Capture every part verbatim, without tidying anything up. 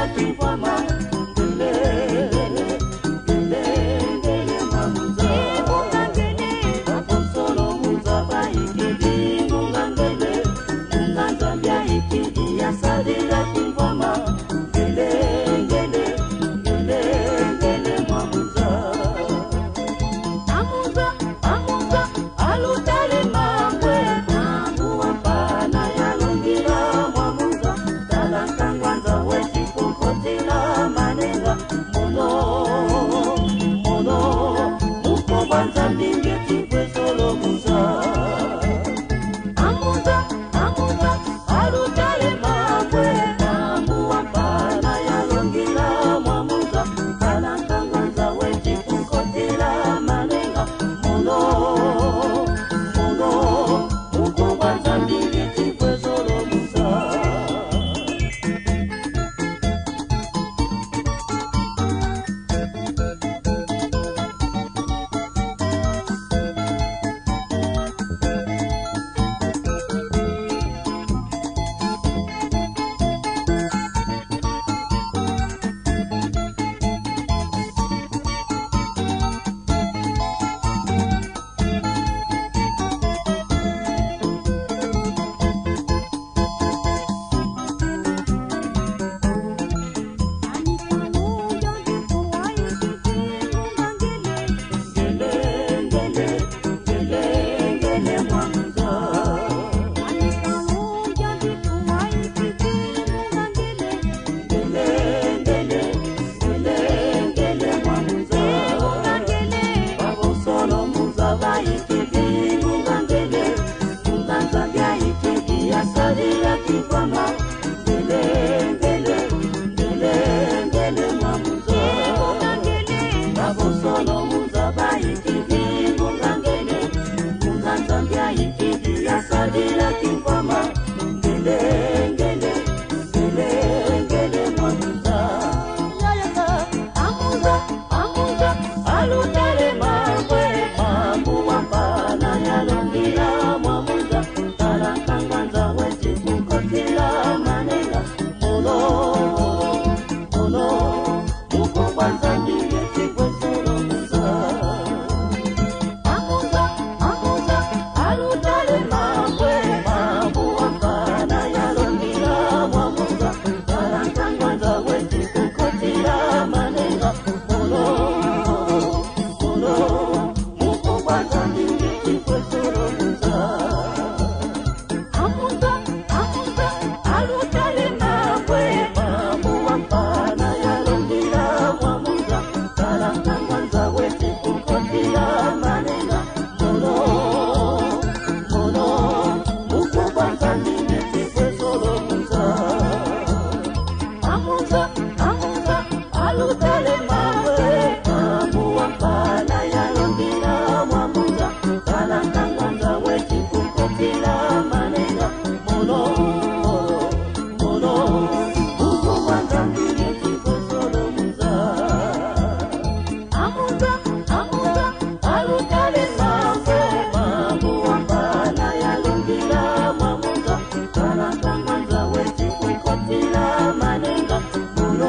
Muno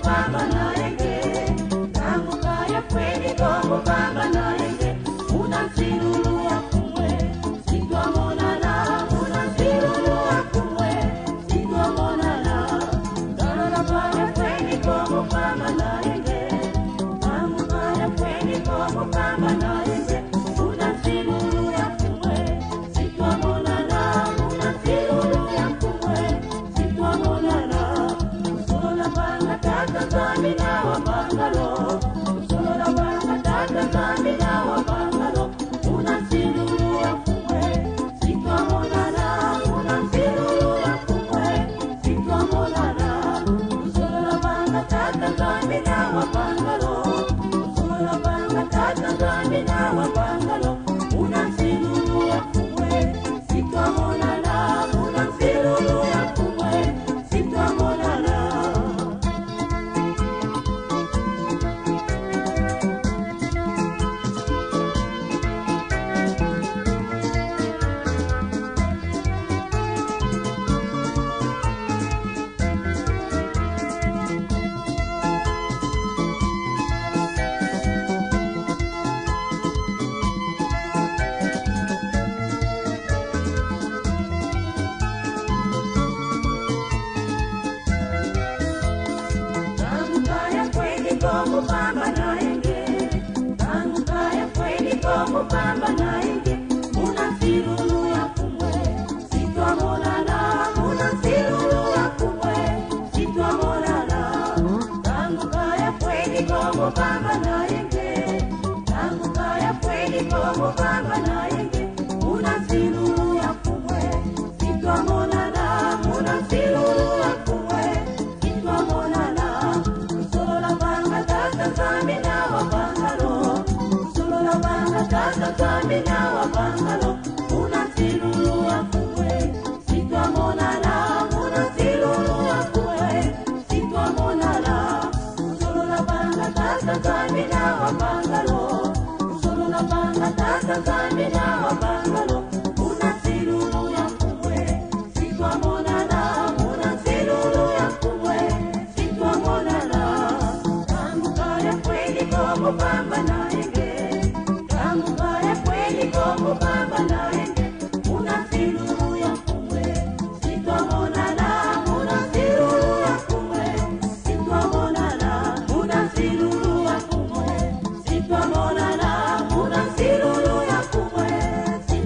baba na yenge, tangu kaya kweli gogo baba na yenge, unasirulu ya kumwe, sitwa monana, unasirulu ya kumwe, sitwa monana, tangu kaya kweli gogo baba na yenge, tangu kaya kweli gogo baba na yenge, unasirulu ya kumwe, sitwa monana, unasirulu ya kumwe, sitwa monana. Tata zamina wa bangalo, solo banga tata zamina wa bangalo, unasirulu ya kumwe, sitwa monana, unasirulu ya kumwe, sitwa monana, solo banga tata zamina wa bangalo, solo banga tata zamina wa bangalo, unasirulu ya kumwe, sitwa monana, unasirulu ya kumwe, sitwa monana. Gogo baba na yenge, tangu kaya kweli gogo baba na yenge, unasirulu ya kumwe, sitwa monana, unasirulu ya kumwe, sitwa monana, tangu kaya kweli gogo baba na yenge, tangu kaya kweli gogo baba na yenge, unasirulu ya kumwe, sitwa monana, unasirulu ya kumwe, sitwa monana. Tata zamina wa bangalo, solo la banga tata zamina wa bangalo, unasirulu ya kumwe, sitwa monana, unasirulu ya kumwe, sitwa monana, solo la banga tata zamina wa bangalo, solo la banga tata zamina wa bangalo, unasirulu ya kumwe, sitwa monana, unasirulu ya kumwe, sitwa monana. Gogo baba na yenge, tangu kaya kweli gogo baba na yenge, unasirulu ya kumwe, sitwa monana, unasirulu ya kumwe, sitwa monana, unasirulu ya kumwe, sitwa monana, unasirulu ya kumwe,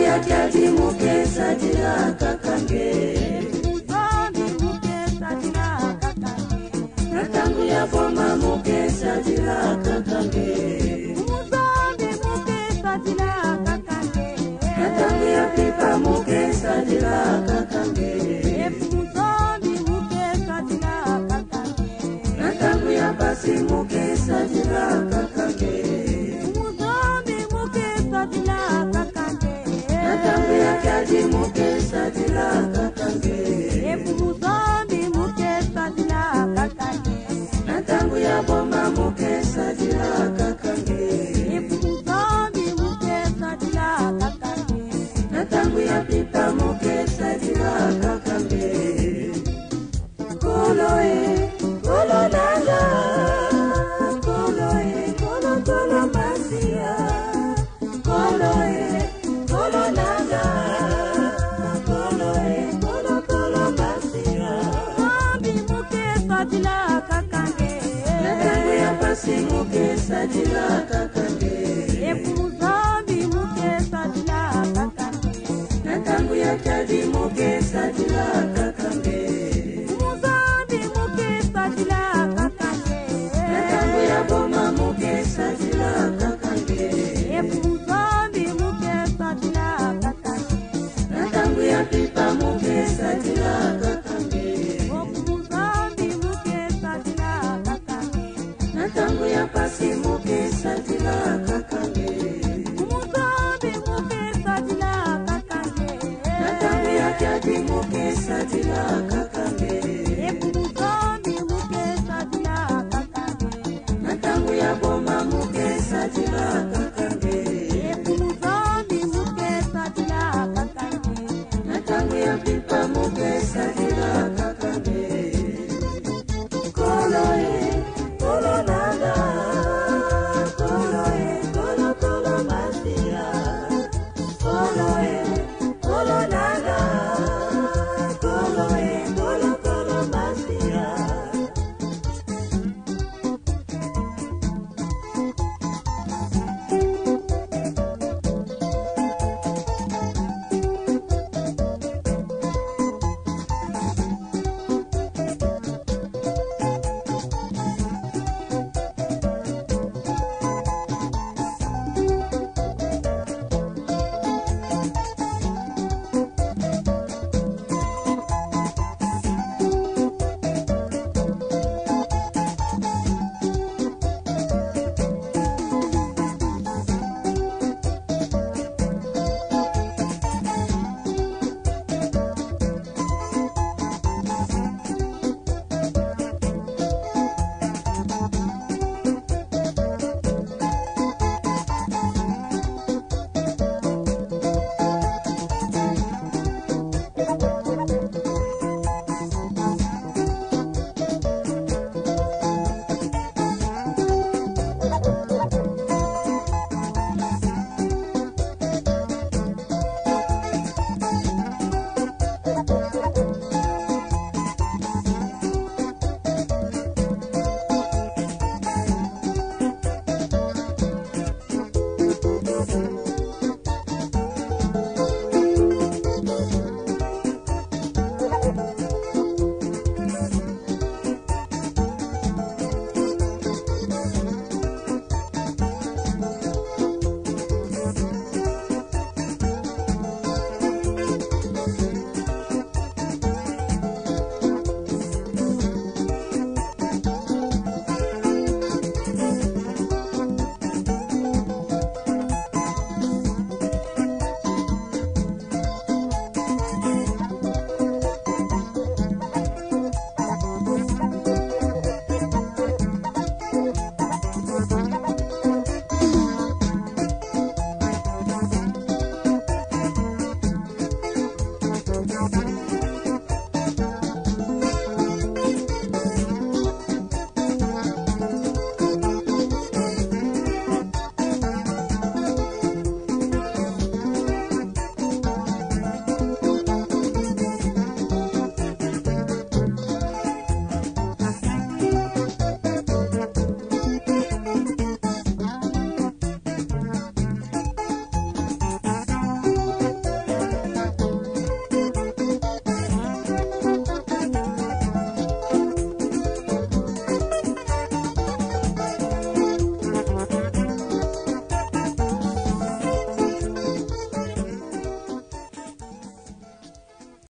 ya jadi muke sajila kakange. Muzambi muke sajila kakange. Natangu ya boma muke sajila kakange. Muzambi muke sajila kakange. Natangu ya pipa muke sajila kakange. Muzambi muke sajila kakange. Natangu ya basi muke sajila kakange. Muzambi muke sajila kakange. Natangu ya kaji muke sajila kakange. Muzambi muke sajila kakange. Natangu ya boma muke sajila kakange. Muzambi muke sajila kakange. Natangu ya pipa muke sajila kakange. Koloe, kolo nanga, koloe, kolo kolo masia. Koloe, kolo nanga, koloe, kolo kolo masia. Muzambi muke sajila kakange. Natangu ya pasi muke sajila kakange. Muzambi muke sajila kakange. Natangu ya jadi muke sajila kakange. Muzambi muke sajila kakange. Natangu ya boma muke sajila kakange. Muzambi muke sajila kakange. Natangu ya pipa muke sajila kakange. Muzambi muke sajila kakange. Natangu ya pasi muke sajila kakange. Muzambi muke sajila kakange. Natangu ya jadi muke sajila kakange. Muzambi muke sajila kakange. Natangu ya boma muke sajila kakange.